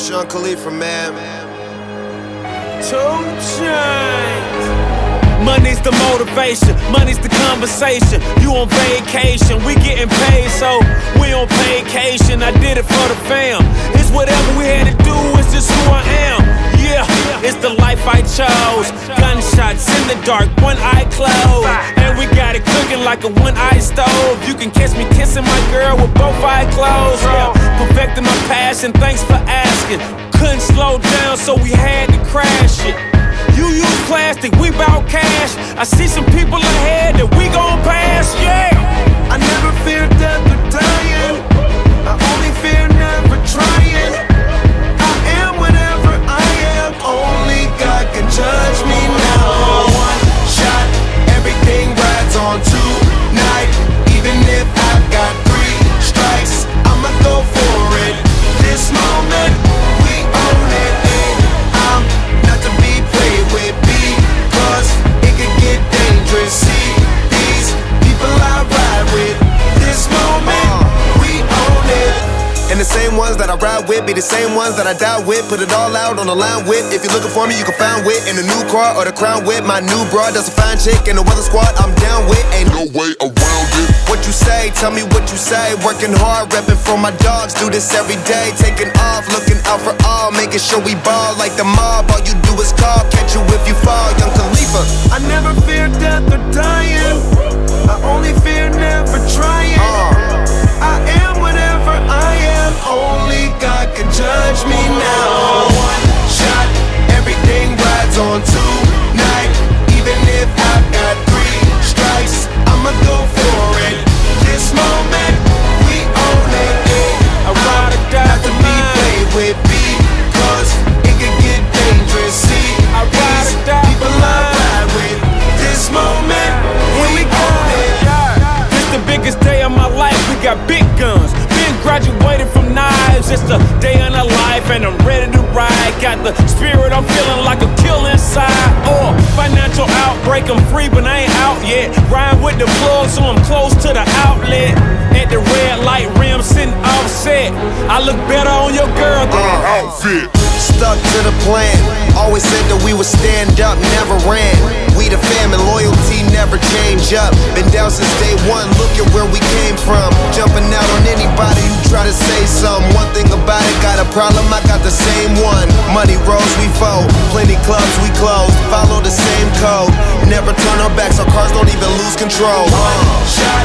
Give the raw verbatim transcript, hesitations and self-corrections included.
Sean Khalifa, man. Two Chainz. Money's the motivation, money's the conversation. You on vacation, we getting paid, so we on vacation. I did it for the fam. It's whatever we had to do, it's just who I am. Yeah, it's the life I chose. Gunshots in the dark, one eye closed, and we got it cooking like a one-eye stove. You can catch me kissing my girl with both eyes closed. Yeah, perfecting my passion, thanks for asking. Couldn't slow down, so we had to crash it. You use plastic, we bout cash. I see some people ahead that we gon' pass, yeah. I never fear death or dying. I only fear never trying. I am whatever I am. Only God can judge me now. One shot, everything rides on tonight. Even if I've got three strikes, I'ma go for it. This moment, we own it. I'm not to be played with, because it could get dangerous. See these people I ride with. This moment, we own it. And the same ones that I ride with be the same ones that I die with. Put it all out on the line with. If you're looking for me, you can find wit in the new car or the crown with. My new broad, that's a fine chick. And the weather squad, I'm down with. Ain't no way around it. What you say, tell me what you say. Working hard, repping for my dogs. Do this every day. Taking off, looking out for all. Making sure we ball like the mob. All you do is call, catch you if you fall. Young Khalifa. I never fear death or dying. I only fear never trying. uh. I am whatever I am. Only God can judge me now. One shot, everything rides on tonight. Even if I've got three strikes, I'ma go for it. This moment, we own it. I ride or die not to be played with, because it can get dangerous. See, I ride or die people I ride with. This moment, we own it. This the biggest day of my life, we got big guns. Been graduated from knives, it's the day in a life and I'm ready to ride. Got the spirit, I'm feeling like a kill inside. Or financial outbreak, I'm free but I ain't out yet. Ride with the plug so I'm close to the outlet. At the red light rim sitting offset. I look better on your girl than her outfit. Stuck to the plan. Always said that we would stand up, never ran. We the fam and loyalty never change up. Been down since day one, look at where we came from. Jumping out on anybody who try to say something. One thing about it, got a problem, I got the same one. Money rolls, we fold. Plenty clubs, we close. Follow the same code. Never turn our backs, our cars don't even lose control. One shot,